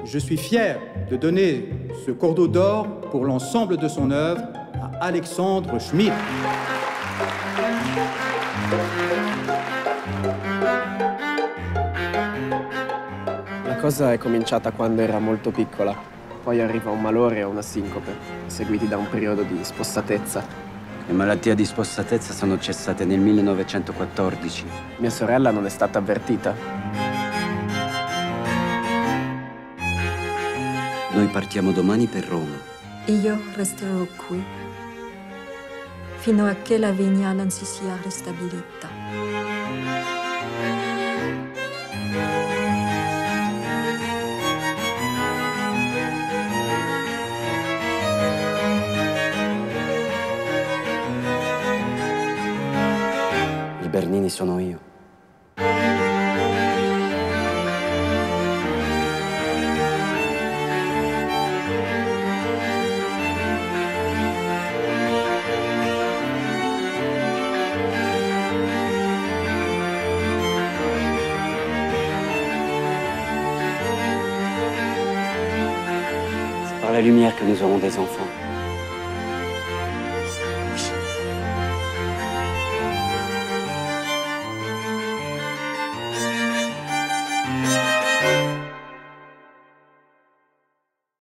Je suis fier de donner ce cordeau d'or pour l'ensemble de son œuvre à Alexandre Schmid. La cosa è cominciata quando era molto piccola. Poi arriva un malore o una sincope, seguiti da un periodo di spossatezza. Le malattie di spossatezza sono cessate nel 1914. Mia sorella non è stata avvertita. Noi partiamo domani per Roma. Io resterò qui fino a che la vigna non si sia ristabilita. I Bernini sono io. C'est par la lumière que nous aurons des enfants.